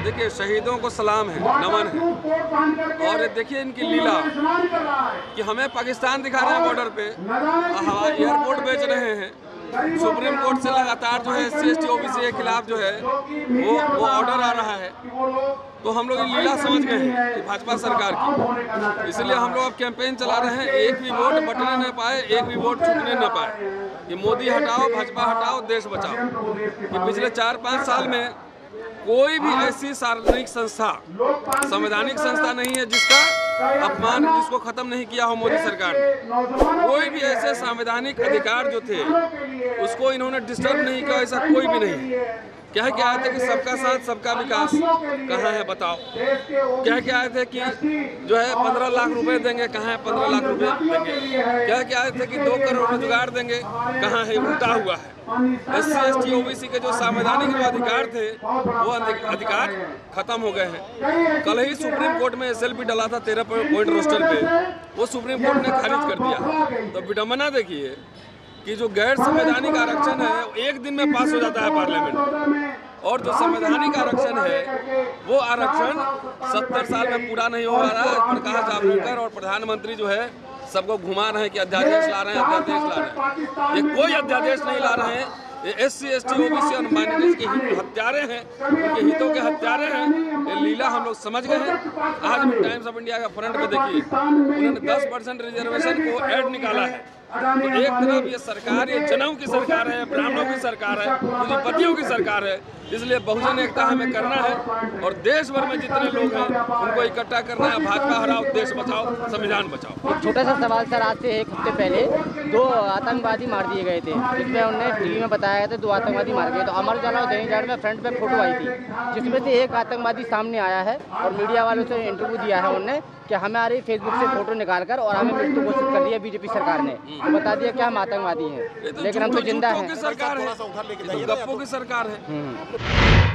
देखिए शहीदों को सलाम है, नमन है। और देखिए इनकी लीला कि हमें पाकिस्तान दिखा रहे हैं बॉर्डर पे, हवाई एयरपोर्ट बेच रहे हैं। सुप्रीम कोर्ट से लगातार जो है SC/ST OBC के खिलाफ जो है वो ऑर्डर आ रहा है। तो हम लोग ये लीला समझ गए हैं कि भाजपा सरकार की, इसलिए हम लोग अब कैंपेन चला रहे हैं, एक भी वोट बटने न पाए, एक भी वोट छूटने न पाए। कि मोदी हटाओ, भाजपा हटाओ, देश बचाओ। कि पिछले 4-5 साल में कोई भी ऐसी सार्वजनिक संस्था, संवैधानिक संस्था नहीं है जिसका अपमान, जिसको खत्म नहीं किया हो मोदी सरकार ने। कोई भी ऐसे संवैधानिक अधिकार जो थे उसको इन्होंने डिस्टर्ब नहीं किया, ऐसा कोई भी नहीं। क्या आए थे कि सबका साथ सबका विकास, कहाँ है बताओ। क्या आए थे कि जो है 15 लाख रुपए देंगे, कहाँ है 15 लाख रुपए देंगे। क्या आए थे कि 2 करोड़ रोजगार देंगे, कहाँ है, उल्टा हुआ है। SC/ST OBC के जो संवैधानिक जो अधिकार थे वो अधिकार खत्म हो गए हैं। कल ही सुप्रीम कोर्ट में SLP डला था 13 पॉइंट रोस्टर पे, वो सुप्रीम कोर्ट ने खारिज कर दिया। तो विडम्बना देखिए कि जो गैर संवैधानिक आरक्षण है एक दिन में पास हो जाता है पार्लियामेंट, और जो संवैधानिक आरक्षण है वो आरक्षण 70 साल में पूरा नहीं हो रहा है। प्रकाश जावड़ेकर और प्रधानमंत्री जो है सबको घुमा रहे हैं कि अध्यादेश ला रहे हैं, अध्यादेश ला रहे हैं। ये कोई अध्यादेश नहीं ला रहे हैं। ये SC/ST OBC और माइनॉरिटीज के हत्यारे हैं, उनके हितों के हत्यारे हैं। ये लीला हम लोग समझ गए हैं। आज भी टाइम्स ऑफ इंडिया का फ्रंट पे देखिए, उन्होंने 10% रिजर्वेशन को ऐड निकाला है। तो एक तरफ ये सरकार, ये जनों की सरकार है, ब्राह्मणों की सरकार है, पूंजीपतियों की सरकार है। इसलिए बहुजन एकता हमें करना है और देश भर में जितने लोग हैं उनको इकट्ठा करना है। भाजपा हराओ, देश बचाओ, संविधान बचाओ। एक छोटा सा सवाल सर, आज से 1 हफ्ते पहले 2 आतंकवादी मार दिए गए थे, जिसमें उन्होंने टीवी में बताया था 2 आतंकवादी मार गए। तो अमर उजाला और दैनिक जागरण में फ्रंट पे फोटो आई थी, जिसमें से एक आतंकवादी सामने आया है और मीडिया वालों से इंटरव्यू दिया है उन्होंने कि हमारी फेसबुक से फोटो निकालकर और हमें मृत्यु घोषित कर दिया बीजेपी सरकार ने। बता दिया कि हम आतंकवादी हैं, लेकिन हम तो जिंदा हैं। सरकार है, गप्पों की सरकार है।